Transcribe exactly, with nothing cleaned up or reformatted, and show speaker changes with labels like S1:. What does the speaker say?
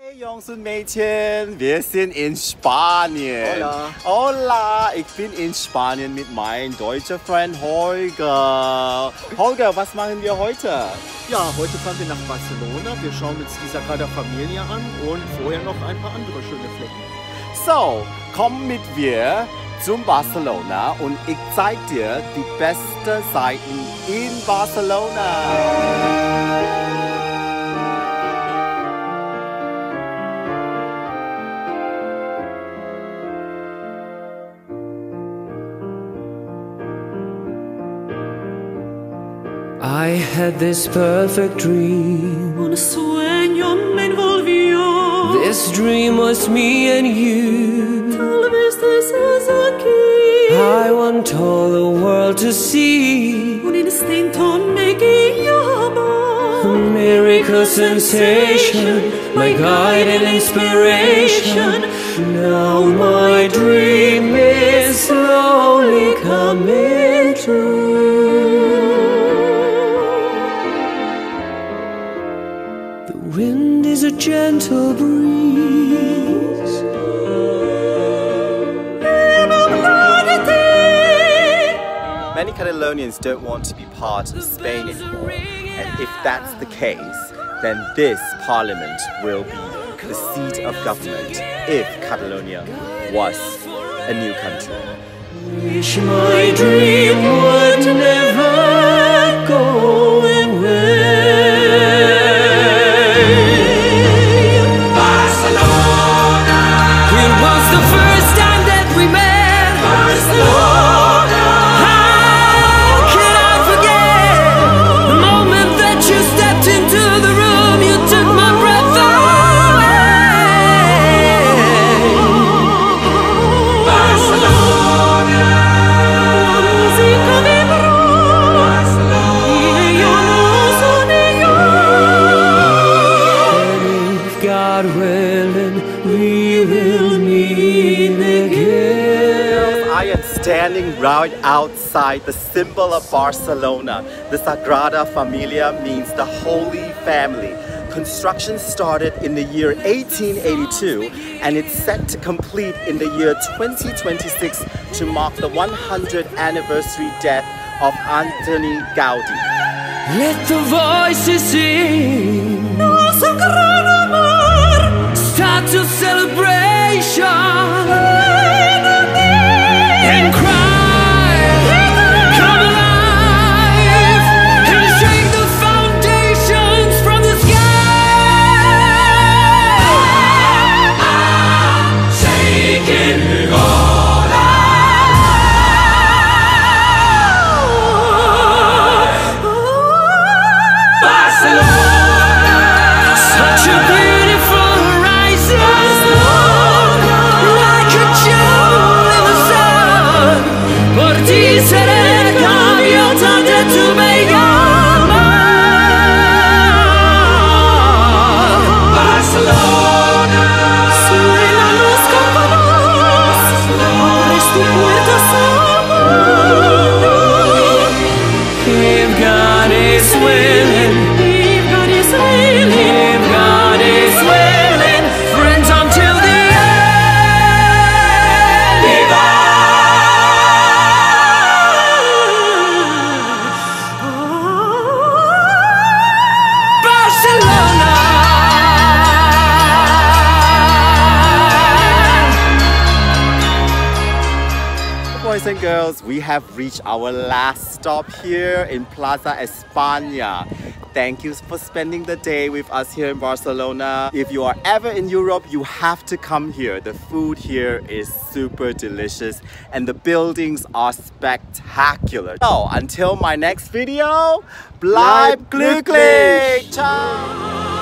S1: Hey Jungs und Mädchen, wir sind in Spanien.
S2: Hola.
S1: Hola, ich bin in Spanien mit meinem deutschen Freund Holger. Holger, was machen wir heute?
S2: Ja, heute fahren wir nach Barcelona. Wir schauen uns die Sagrada Familia an und vorher noch ein paar andere schöne Flecken.
S1: So, komm mit mir zum Barcelona und ich zeig dir die besten Seiten in Barcelona.
S3: I had this perfect dream.
S4: Un sueño me envolvió.
S3: This dream was me and you.
S4: Tal vez estés aquí.
S3: I want all the world to see.
S4: Un instinto me guiaba.
S3: A miracle sensation, my guide and inspiration. Now my dream is slowly coming true. The wind is a gentle breeze.
S1: Many Catalonians don't want to be part of Spain anymore, and if that's the case, then this parliament will be the seat of government if Catalonia was a new country.
S3: Wish my dream would never go away. Barcelona! It was the first time that we met. Barcelona! How can I forget the moment that you stepped into the room? You took my breath away. Barcelona!
S4: Música vibró. Y yo no sonó.
S3: If God willing, we will meet again.
S1: I am standing right outside the symbol of Barcelona. The Sagrada Familia means the Holy Family. Construction started in the year eighteen eighty-two and it's set to complete in the year twenty twenty-six to mark the one hundredth anniversary death of Antoni Gaudi.
S3: Let the voices sing.
S4: No sagrada mar.
S3: Start to celebration. And cry. Come alive. And shake the foundations from the sky. Shaking all Barcelona. Such a beautiful horizon. Like a jewel in the sun. Por ti seré gaviota de tu bella mar. Barcelona.
S4: Suenan los campanas. Abres tu puerta al mundo.
S3: If God is willing,
S4: If God is willing.
S3: if God is willing, friends until the end. Viva! Barcelona!
S1: Boys and girls, we have reached our last stop here in Plaza España. Thank you for spending the day with us here in Barcelona. If you are ever in Europe, you have to come here. The food here is super delicious and the buildings are spectacular. So until my next video, bleib glücklich! Ciao!